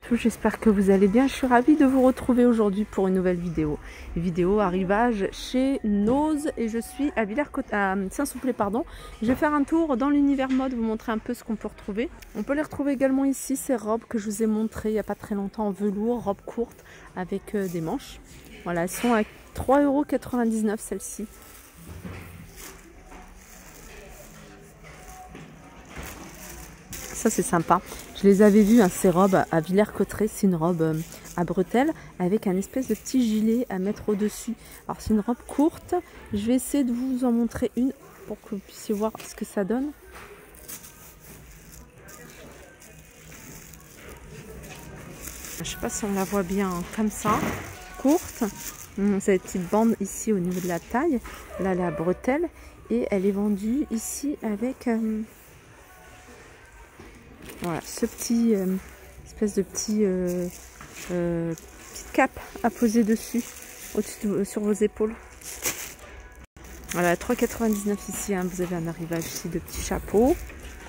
J'espère que vous allez bien. Je suis ravie de vous retrouver aujourd'hui pour une nouvelle vidéo. Vidéo arrivage chez Nose et je suis à Saint-Souplé, pardon. Je vais faire un tour dans l'univers mode, vous montrer un peu ce qu'on peut retrouver. On peut les retrouver également ici, ces robes que je vous ai montrées il n'y a pas très longtemps en velours, robes courtes avec des manches. Voilà, elles sont à 3,99 € celles-ci. Ça c'est sympa. Je les avais vues, hein, ces robes à Villers-Cotterêts. C'est une robe à bretelles avec un espèce de petit gilet à mettre au-dessus. Alors c'est une robe courte. Je vais essayer de vous en montrer une pour que vous puissiez voir ce que ça donne. Je ne sais pas si on la voit bien, hein, comme ça, courte. C'est des petites bandes ici au niveau de la taille. Là elle est à bretelles et elle est vendue ici avec... voilà, ce petit espèce de petite cape à poser dessus, sur vos épaules. Voilà, 3,99 € ici, hein, vous avez un arrivage ici de petits chapeaux.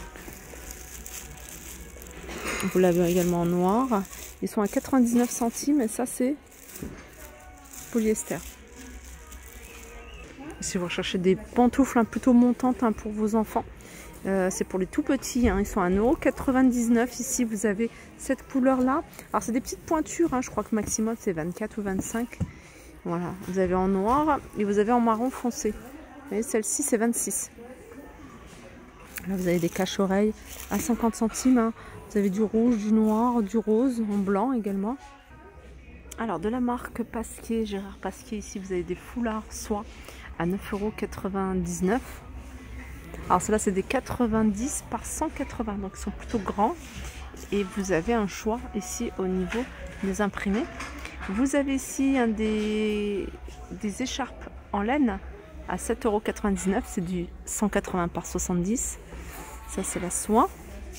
Vous l'avez également en noir. Ils sont à 99 centimes et ça c'est polyester. Si vous recherchez des pantoufles plutôt montantes, hein, pour vos enfants. C'est pour les tout petits, hein. Ils sont à 1,99 € ici. Vous avez cette couleur là. Alors c'est des petites pointures, hein. Je crois que maximum c'est 24 ou 25. Voilà, vous avez en noir et vous avez en marron foncé. Et celle-ci c'est 26. Là vous avez des cache-oreilles à 50 centimes, hein. Vous avez du rouge, du noir, du rose, en blanc également. Alors de la marque Pasquier, Gérard Pasquier, ici vous avez des foulards soie à 9,99 €. Alors cela c'est des 90 par 180, donc ils sont plutôt grands. Et vous avez un choix ici au niveau des imprimés. Vous avez ici des écharpes en laine à 7,99 €. C'est du 180 par 70. Ça c'est la soie.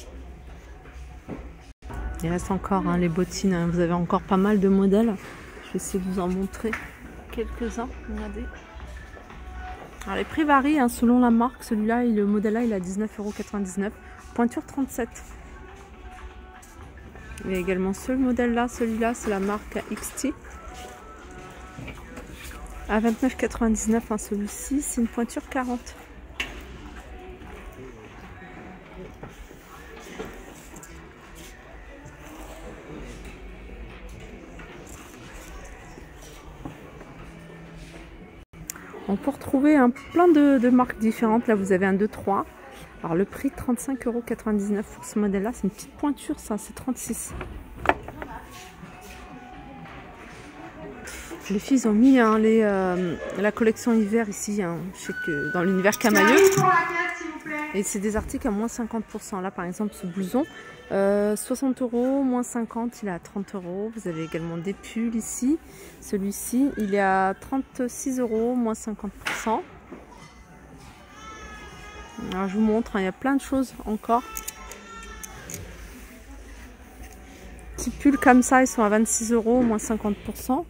Il reste encore, hein, les bottines, hein. Vous avez encore pas mal de modèles. Je vais essayer de vous en montrer quelques-uns. Regardez. Alors les prix varient, hein, selon la marque. Celui-là, le modèle-là, il est à 19,99 €. Pointure 37. Il y a également ce modèle-là. Celui-là, c'est la marque XT. À 29,99 €, hein, celui-ci, c'est une pointure 40. On peut retrouver, hein, plein de marques différentes. Là, vous avez un 2-3. Alors, le prix 35,99 € pour ce modèle-là. C'est une petite pointure, ça. C'est 36. Les filles ont mis, hein, la collection hiver ici, hein, je sais que dans l'univers camailleux. Et c'est des articles à moins 50%. Là, par exemple, ce blouson, 60 €, moins 50, il est à 30 €. Vous avez également des pulls ici. Celui-ci, il est à 36 €, moins 50%. Alors, je vous montre, hein, il y a plein de choses encore. Petits pulls comme ça, ils sont à 26 €, moins 50%.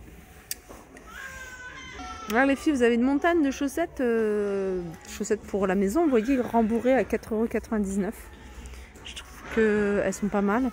Là, les filles, vous avez une montagne de chaussettes, chaussettes pour la maison, vous voyez, rembourrées à 4,99 €. Je trouve qu'elles sont pas mal.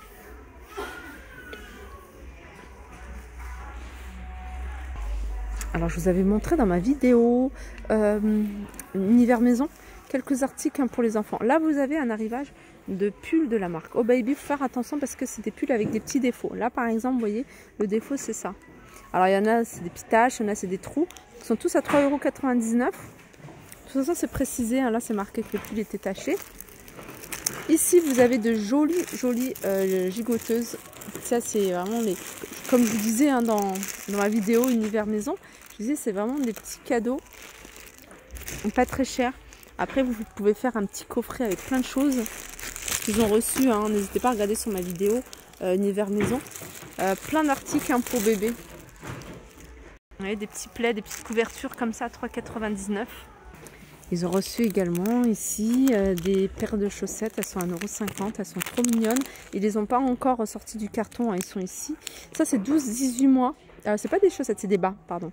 Alors, je vous avais montré dans ma vidéo Univers Maison quelques articles, hein, pour les enfants. Là, vous avez un arrivage de pulls de la marque Oh Baby. Il faut faire attention parce que c'est des pulls avec des petits défauts. Là, par exemple, vous voyez, le défaut, c'est ça. Alors, il y en a, c'est des petites taches, il y en a, c'est des trous. Ils sont tous à 3,99 €. De toute façon, c'est précisé, hein, là, c'est marqué que le pull était taché. Ici, vous avez de jolies gigoteuses. Ça, c'est vraiment comme je vous disais, hein, dans ma vidéo Univers Maison, je disais, c'est vraiment des petits cadeaux. Pas très chers. Après, vous pouvez faire un petit coffret avec plein de choses qu'ils ont reçu, hein. N'hésitez pas à regarder sur ma vidéo Univers Maison. Plein d'articles, hein, pour bébé. Vous voyez, des petits plaids, des petites couvertures comme ça, 3,99 €. Ils ont reçu également ici des paires de chaussettes. Elles sont à 1,50 €. Elles sont trop mignonnes. Ils les ont pas encore sortis du carton, hein. Ils sont ici. Ça, c'est 12-18 mois. C'est pas des chaussettes, c'est des bas, pardon.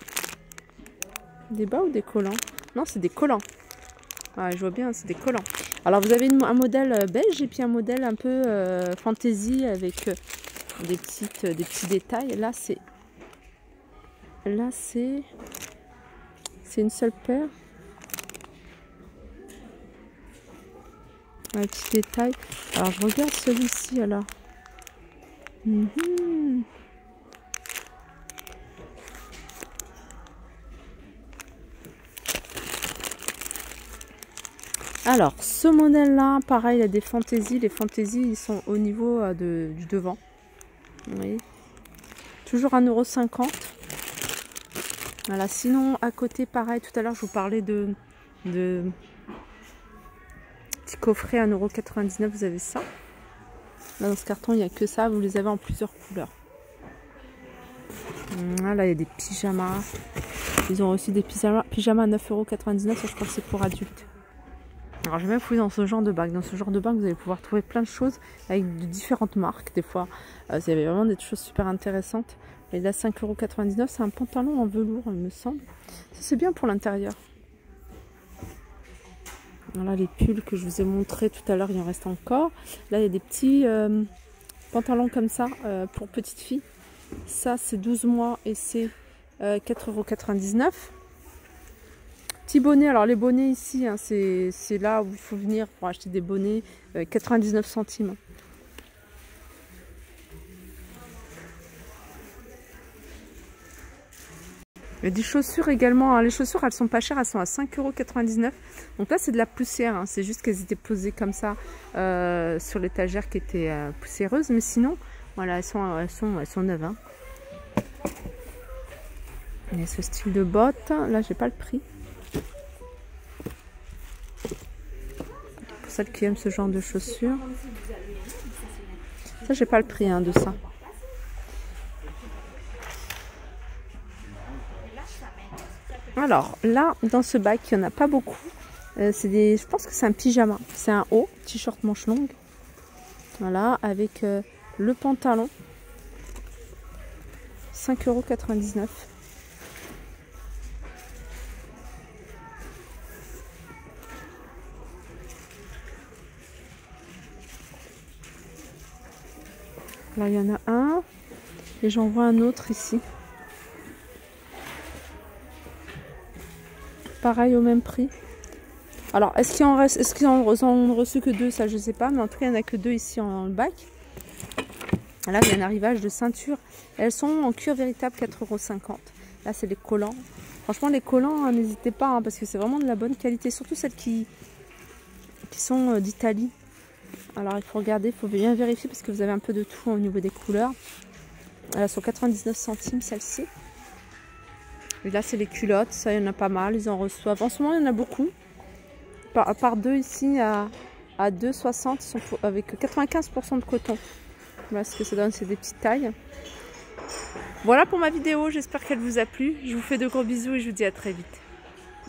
Des bas ou des collants? Non, c'est des collants. Ah, je vois bien, c'est des collants. Alors, vous avez un modèle beige et puis un modèle un peu fantaisie avec des petits détails. Là, c'est une seule paire. Un petit détail. Alors, je regarde celui-ci, alors. Alors, ce modèle-là, pareil, il y a des fantaisies. Les fantaisies, ils sont au niveau du devant. Vous voyez, toujours 1,50 €. Voilà, sinon, à côté, pareil, tout à l'heure, je vous parlais de petit coffret 1,99 €. Vous avez ça. Là, dans ce carton, il n'y a que ça. Vous les avez en plusieurs couleurs. Là, il y a des pyjamas. Ils ont aussi des pyjamas à 9,99 €. Je crois que c'est pour adultes. Alors, je vais même fouiller dans ce genre de bague. Dans ce genre de bague, vous allez pouvoir trouver plein de choses avec de différentes marques. Des fois, il y avait vraiment des choses super intéressantes. Et là, 5,99 €, c'est un pantalon en velours, il me semble. Ça, c'est bien pour l'intérieur. Voilà les pulls que je vous ai montré tout à l'heure, il en reste encore. Là, il y a des petits pantalons comme ça pour petites filles. Ça, c'est 12 mois et c'est 4,99 €. Petits bonnets, alors les bonnets ici, hein, c'est là où il faut venir pour acheter des bonnets, 99 centimes. Il y a des chaussures également, hein. Les chaussures elles sont pas chères, elles sont à 5,99 €. Donc là c'est de la poussière, hein. C'est juste qu'elles étaient posées comme ça sur l'étagère qui était poussiéreuse. Mais sinon, voilà, elles sont neuves. Hein. Il y a ce style de bottes, là j'ai pas le prix. Pour celles qui aiment ce genre de chaussures. Ça j'ai pas le prix hein, de ça. Alors là, dans ce bac, il n'y en a pas beaucoup. Je pense que c'est un pyjama. C'est un haut, t-shirt manche longue. Voilà, avec le pantalon. 5,99 €. Là, il y en a un. Et j'en vois un autre ici. Pareil au même prix. Alors, est-ce qu'il en reste, est-ce qu'ils en ont reçu que deux? Ça, je sais pas. Mais en tout cas, il n'y en a que deux ici dans le bac. Là, il y a un arrivage de ceinture. Elles sont en cuir véritable, 4,50 €. Là, c'est les collants. Franchement, les collants, hein, n'hésitez pas, hein, parce que c'est vraiment de la bonne qualité. Surtout celles qui sont d'Italie. Alors, il faut regarder, il faut bien vérifier, parce que vous avez un peu de tout au niveau des couleurs. Elles sont 99 centimes, celle-ci. Et là, c'est les culottes. Ça, il y en a pas mal. Ils en reçoivent. En ce moment, il y en a beaucoup. Par deux ici, à 2,60 €. Ils sont avec 95% de coton. Voilà ce que ça donne, c'est des petites tailles. Voilà pour ma vidéo. J'espère qu'elle vous a plu. Je vous fais de gros bisous et je vous dis à très vite.